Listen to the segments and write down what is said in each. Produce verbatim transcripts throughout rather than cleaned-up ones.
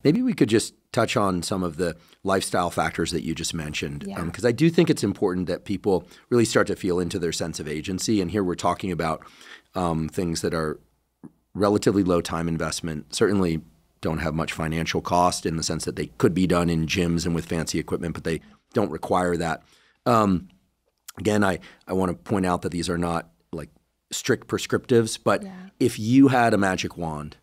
Maybe we could just touch on some of the lifestyle factors that you just mentioned, because Yeah. um, I do think it's important that people really start to feel into their sense of agency. And here we're talking about um, things that are relatively low time investment, certainly don't have much financial cost in the sense that they could be done in gyms and with fancy equipment, but they don't require that. Um, again, I, I want to point out that these are not like strict prescriptives, but Yeah. if you had a magic wand,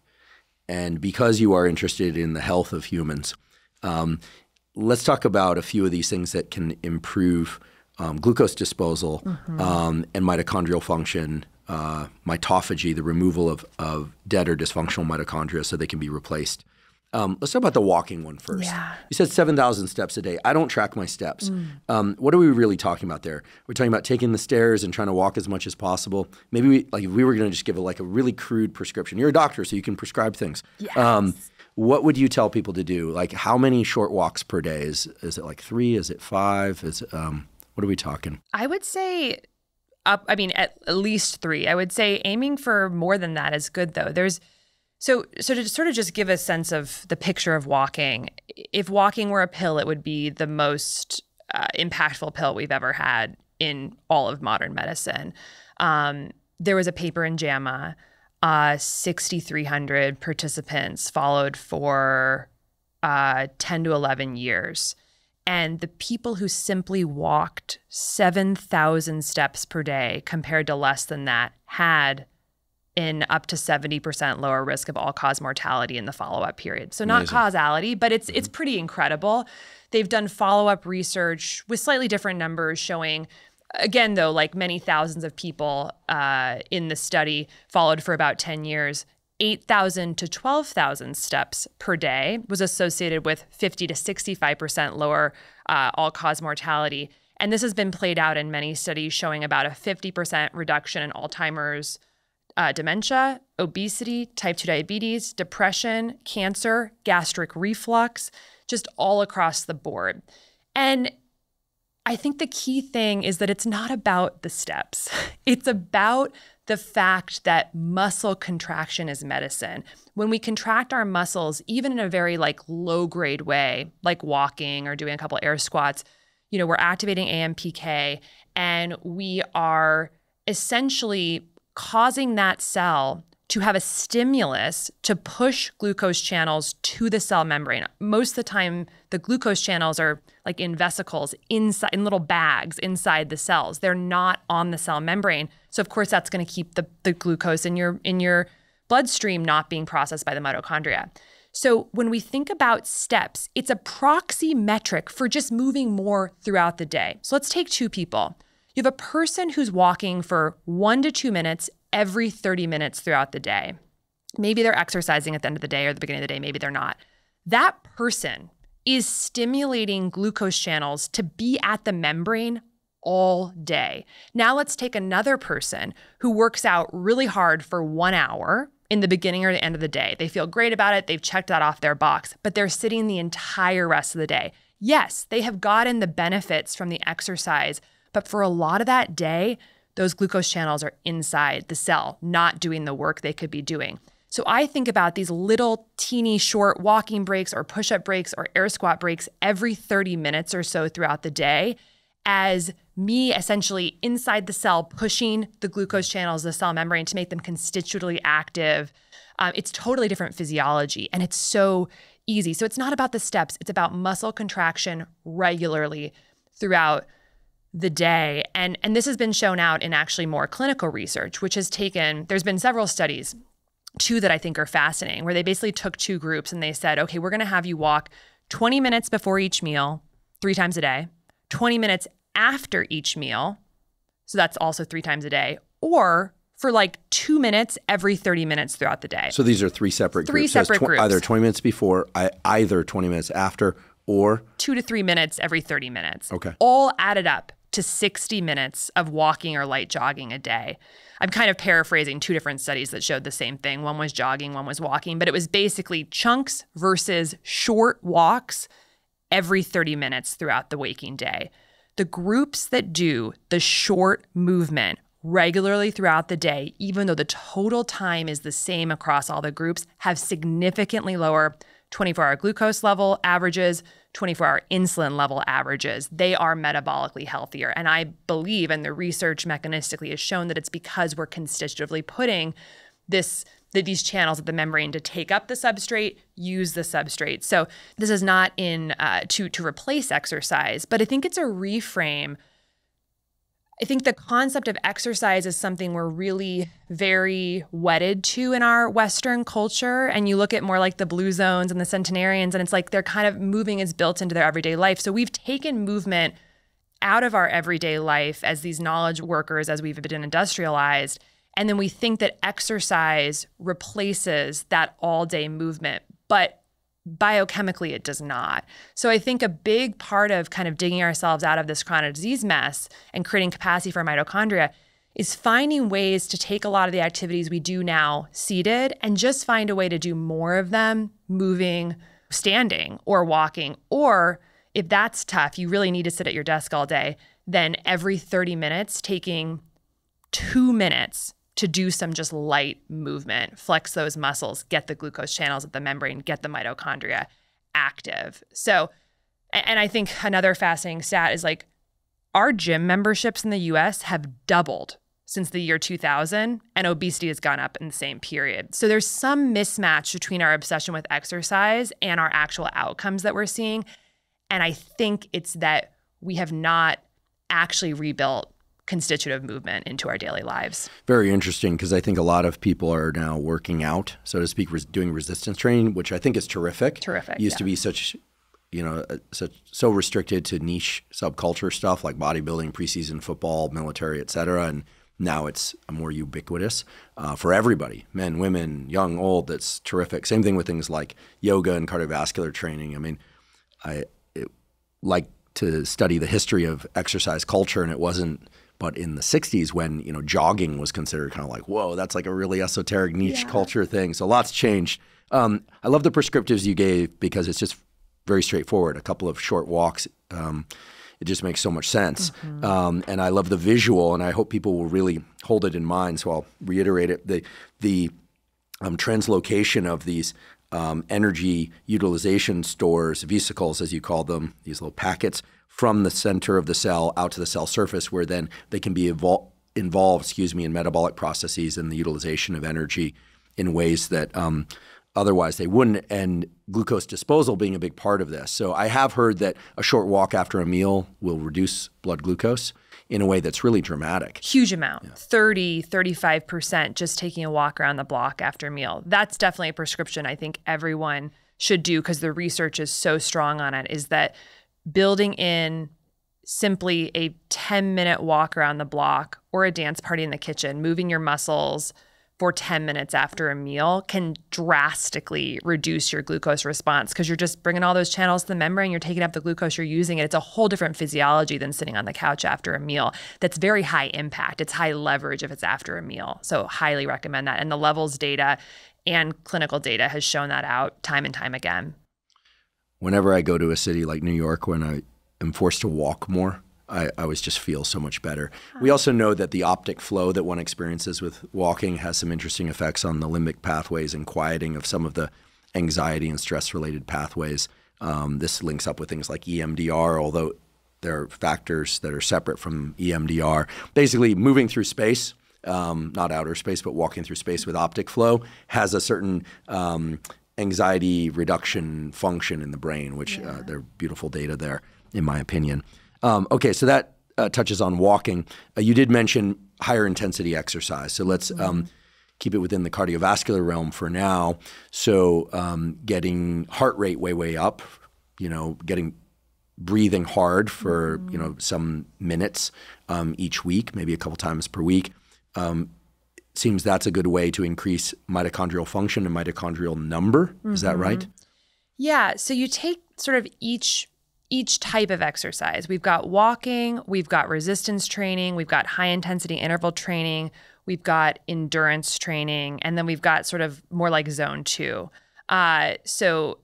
and because you are interested in the health of humans, um, let's talk about a few of these things that can improve um, glucose disposal mm-hmm. um, and mitochondrial function, uh, mitophagy, the removal of, of dead or dysfunctional mitochondria so they can be replaced. Um, let's talk about the walking one first. Yeah. You said seven thousand steps a day. I don't track my steps. Mm. Um, what are we really talking about there? We're talking about taking the stairs and trying to walk as much as possible. Maybe we, like if we were going to just give a, like a really crude prescription. You're a doctor, so you can prescribe things. Yes. Um, what would you tell people to do? Like how many short walks per day? Is is it like three? Is it five? Is it, um, what are we talking? I would say up, I mean, at, at least three. I would say aiming for more than that is good though. There's So so to sort of just give a sense of the picture of walking, if walking were a pill, it would be the most uh, impactful pill we've ever had in all of modern medicine. Um, there was a paper in JAMA, uh, six thousand three hundred participants followed for uh, ten to eleven years. And the people who simply walked seven thousand steps per day compared to less than that had in up to seventy percent lower risk of all-cause mortality in the follow-up period. So not Amazing. Causality, but it's Mm-hmm. it's pretty incredible. They've done follow-up research with slightly different numbers showing, again, though, like many thousands of people uh, in the study followed for about ten years, eight thousand to twelve thousand steps per day was associated with fifty to sixty-five percent lower uh, all-cause mortality. And this has been played out in many studies showing about a fifty percent reduction in Alzheimer's, Uh, dementia, obesity, type two diabetes, depression, cancer, gastric reflux, just all across the board. And I think the key thing is that it's not about the steps. It's about the fact that muscle contraction is medicine. When we contract our muscles, even in a very like low grade way, like walking or doing a couple air squats, you know, we're activating A M P K and we are essentially causing that cell to have a stimulus to push glucose channels to the cell membrane. Most of the time, the glucose channels are like in vesicles, inside, in little bags inside the cells. They're not on the cell membrane. So of course, that's going to keep the, the glucose in your, in your bloodstream not being processed by the mitochondria. So when we think about steps, it's a proxy metric for just moving more throughout the day. So let's take two people. You have a person who's walking for one to two minutes every thirty minutes throughout the day. Maybe they're exercising at the end of the day or the beginning of the day. Maybe they're not. That person is stimulating glucose channels to be at the membrane all day. Now let's take another person who works out really hard for one hour in the beginning or the end of the day. They feel great about it. They've checked that off their box, but they're sitting the entire rest of the day. Yes, they have gotten the benefits from the exercise, but for a lot of that day, those glucose channels are inside the cell, not doing the work they could be doing. So I think about these little teeny short walking breaks or push-up breaks or air squat breaks every thirty minutes or so throughout the day as me essentially inside the cell pushing the glucose channels, the cell membrane to make them constitutively active. Um, it's totally different physiology and it's so easy. So it's not about the steps. It's about muscle contraction regularly throughout the day. And, and this has been shown out in actually more clinical research, which has taken, there's been several studies, two that I think are fascinating, where they basically took two groups and they said, okay, we're going to have you walk twenty minutes before each meal, three times a day, twenty minutes after each meal, so that's also three times a day, or for like two minutes every thirty minutes throughout the day. So these are three separate three groups. Three separate so groups. Either twenty minutes before, I, either twenty minutes after, or? Two to three minutes every thirty minutes. Okay. All added up to sixty minutes of walking or light jogging a day. I'm kind of paraphrasing two different studies that showed the same thing. One was jogging, one was walking, but it was basically chunks versus short walks every thirty minutes throughout the waking day. The groups that do the short movement regularly throughout the day, even though the total time is the same across all the groups, have significantly lower twenty-four hour glucose level averages, twenty-four hour insulin level averages. They are metabolically healthier. And I believe, and the research mechanistically has shown, that it's because we're constitutively putting this the, these channels of the membrane to take up the substrate, use the substrate. So this is not in uh, to to replace exercise, but I think it's a reframe. I think the concept of exercise is something we're really very wedded to in our Western culture. And you look at more like the Blue Zones and the centenarians, and it's like they're kind of moving is built into their everyday life. So we've taken movement out of our everyday life as these knowledge workers, as we've been industrialized. And then we think that exercise replaces that all-day movement. But biochemically, it does not. So I think a big part of kind of digging ourselves out of this chronic disease mess and creating capacity for mitochondria is finding ways to take a lot of the activities we do now seated and just find a way to do more of them moving, standing, or walking. Or if that's tough, you really need to sit at your desk all day, then every thirty minutes, taking two minutes to do some just light movement, flex those muscles, get the glucose channels at the membrane, get the mitochondria active. So, and I think another fascinating stat is like our gym memberships in the U S have doubled since the year two thousand, and obesity has gone up in the same period. So there's some mismatch between our obsession with exercise and our actual outcomes that we're seeing. And I think it's that we have not actually rebuilt constitutive movement into our daily lives. Very interesting, because I think a lot of people are now working out, so to speak, res- doing resistance training, which I think is terrific. Terrific. Used yeah. to be such, you know, uh, such so restricted to niche subculture stuff like bodybuilding, preseason football, military, et cetera. And now it's more ubiquitous uh, for everybody, men, women, young, old. That's terrific. Same thing with things like yoga and cardiovascular training. I mean, I it, like to study the history of exercise culture, and it wasn't. But in the sixties, when, you know, jogging was considered kind of like, whoa, that's like a really esoteric niche yeah. culture thing. So lots changed. Um, I love the prescriptives you gave because it's just very straightforward. A couple of short walks, um, it just makes so much sense. Mm-hmm. Um, and I love the visual, and I hope people will really hold it in mind. So I'll reiterate it. The, the um, translocation of these um, energy utilization stores, vesicles as you call them, these little packets, from the center of the cell out to the cell surface, where then they can be evol- involved, excuse me, in metabolic processes and the utilization of energy in ways that um, otherwise they wouldn't, and glucose disposal being a big part of this. So I have heard that a short walk after a meal will reduce blood glucose in a way that's really dramatic. Huge amount, yeah. thirty, thirty-five percent just taking a walk around the block after a meal. That's definitely a prescription I think everyone should do, because the research is so strong on it, is that building in simply a ten minute walk around the block or a dance party in the kitchen, moving your muscles for ten minutes after a meal can drastically reduce your glucose response, because you're just bringing all those channels to the membrane, you're taking up the glucose, you're using it. It's a whole different physiology than sitting on the couch after a meal. That's very high impact. It's high leverage if it's after a meal. So highly recommend that. And the levels data and clinical data has shown that out time and time again. Whenever I go to a city like New York, when I am forced to walk more, I, I always just feel so much better. Huh. We also know that the optic flow that one experiences with walking has some interesting effects on the limbic pathways and quieting of some of the anxiety and stress-related pathways. Um, this links up with things like E M D R, although there are factors that are separate from E M D R. Basically, moving through space, um, not outer space, but walking through space with optic flow has a certain um, anxiety reduction function in the brain, which yeah. uh, there are beautiful data there, in my opinion. Um, okay, so that uh, touches on walking. Uh, you did mention higher intensity exercise. So let's mm-hmm. um, keep it within the cardiovascular realm for now. So um, getting heart rate way, way up, you know, getting breathing hard for, mm-hmm. you know, some minutes um, each week, maybe a couple times per week. Um, seems that's a good way to increase mitochondrial function and mitochondrial number. Mm-hmm. Is that right? Yeah. So you take sort of each each type of exercise. We've got walking, we've got resistance training, we've got high intensity interval training, we've got endurance training, and then we've got sort of more like zone two. Uh, so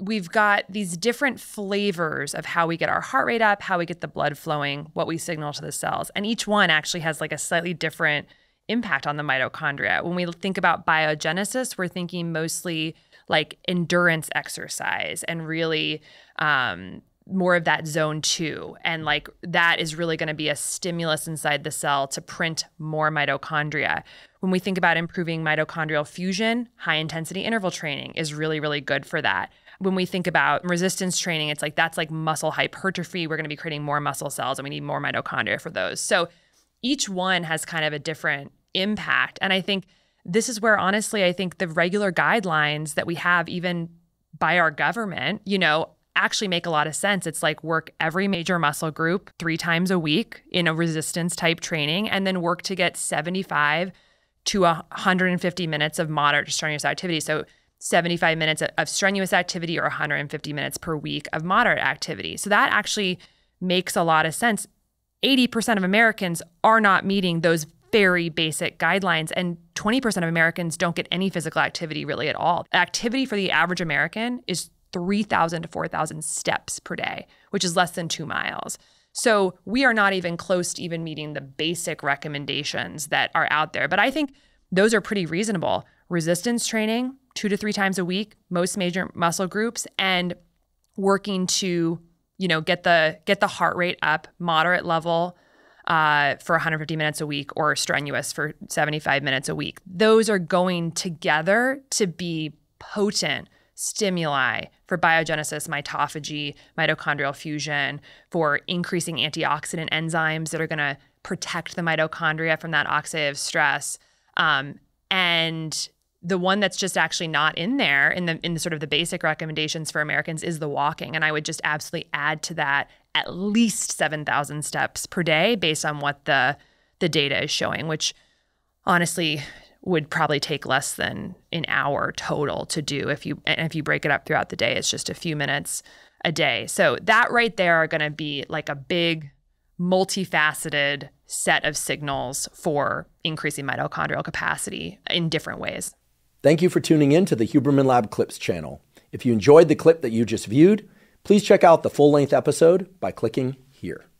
we've got these different flavors of how we get our heart rate up, how we get the blood flowing, what we signal to the cells. And each one actually has like a slightly different impact on the mitochondria. When we think about biogenesis, we're thinking mostly like endurance exercise and really um, more of that zone two. And like that is really going to be a stimulus inside the cell to print more mitochondria. When we think about improving mitochondrial fusion, high intensity interval training is really, really good for that. When we think about resistance training, it's like that's like muscle hypertrophy. We're going to be creating more muscle cells and we need more mitochondria for those. So each one has kind of a different impact. And I think this is where, honestly, I think the regular guidelines that we have, even by our government, you know, actually make a lot of sense. It's like work every major muscle group three times a week in a resistance type training, and then work to get seventy-five to one hundred fifty minutes of moderate to strenuous activity. So seventy-five minutes of strenuous activity or one hundred fifty minutes per week of moderate activity. So that actually makes a lot of sense. eighty percent of Americans are not meeting those very basic guidelines, and twenty percent of Americans don't get any physical activity really at all. Activity for the average American is three thousand to four thousand steps per day, which is less than two miles. So we are not even close to even meeting the basic recommendations that are out there. But I think those are pretty reasonable. Resistance training, two to three times a week, most major muscle groups, and working to, you know, get the get the heart rate up, moderate level uh, for one hundred fifty minutes a week, or strenuous for seventy-five minutes a week. Those are going together to be potent stimuli for biogenesis, mitophagy, mitochondrial fusion, for increasing antioxidant enzymes that are going to protect the mitochondria from that oxidative stress. Um, and the one that's just actually not in there in the in the sort of the basic recommendations for Americans is the walking. And I would just absolutely add to that at least seven thousand steps per day based on what the the data is showing, which honestly would probably take less than an hour total to do. If you and if you break it up throughout the day, it's just a few minutes a day. So that right there are going to be like a big multifaceted set of signals for increasing mitochondrial capacity in different ways. Thank you for tuning in to the Huberman Lab Clips channel. If you enjoyed the clip that you just viewed, please check out the full-length episode by clicking here.